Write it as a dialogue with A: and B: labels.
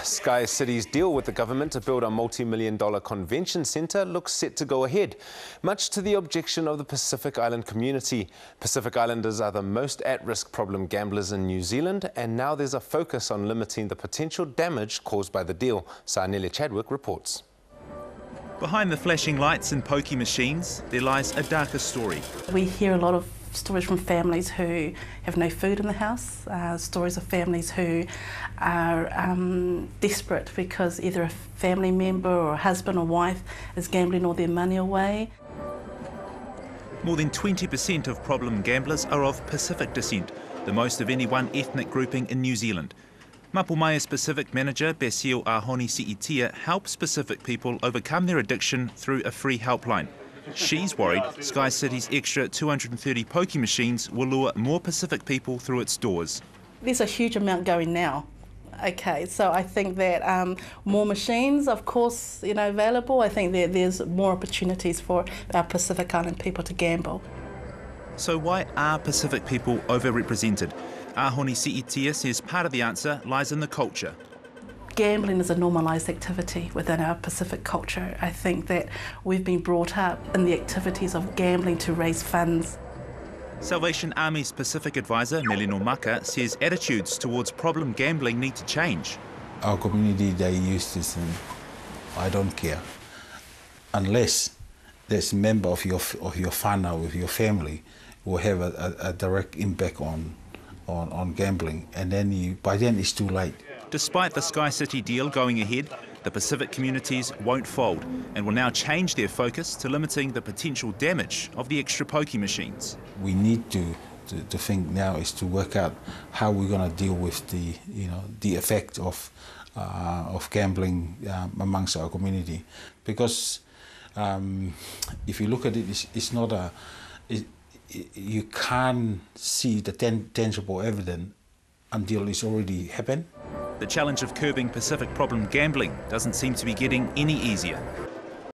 A: Sky City's deal with the government to build a multi-million-dollar convention centre looks set to go ahead, much to the objection of the Pacific Island community. Pacific Islanders are the most at-risk problem gamblers in New Zealand, and now there's a focus on limiting the potential damage caused by the deal. Sarnelia Chadwick reports.
B: Behind the flashing lights and pokie machines, there lies a darker story.
C: We hear a lot of stories from families who have no food in the house, stories of families who are desperate because either a family member or a husband or wife is gambling all their money away.
B: More than 20% of problem gamblers are of Pacific descent, the most of any one ethnic grouping in New Zealand. Mapumaya's Pacific manager, Besio Ahoni Siitia, helps Pacific people overcome their addiction through a free helpline. She's worried Sky City's extra 230 pokie machines will lure more Pacific people through its doors.
C: There's a huge amount going now. Okay, so I think that more machines, of course, available. I think that there's more opportunities for our Pacific Island people to gamble.
B: So why are Pacific people overrepresented? Ahoni Siitia says part of the answer lies in the culture.
C: Gambling is a normalised activity within our Pacific culture. I think that we've been brought up in the activities of gambling to raise funds.
B: Salvation Army's Pacific advisor, Melino Maka, says attitudes towards problem gambling need to change.
D: Our community, they use this, I don't care. Unless there's a member of your whānau, with your family, will have a direct impact on gambling, and then by then it's too late.
B: Despite the Sky City deal going ahead, the Pacific communities won't fold and will now change their focus to limiting the potential damage of the extra pokie machines.
D: We need to think now is to work out how we're going to deal with the effect of gambling amongst our community, because if you look at it, it's not you can't see the tangible evidence until it's already happened.
B: The challenge of curbing Pacific problem gambling doesn't seem to be getting any easier.